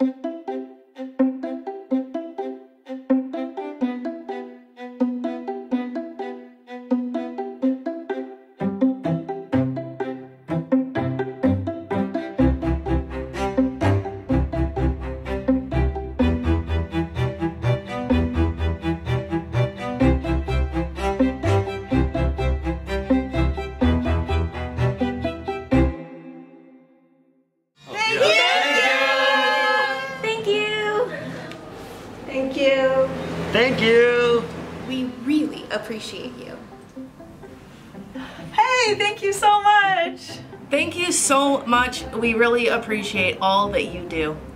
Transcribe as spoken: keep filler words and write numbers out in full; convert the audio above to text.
Thank you. Thank you. We really appreciate you. Hey, thank you so much. Thank you so much. We really appreciate all that you do.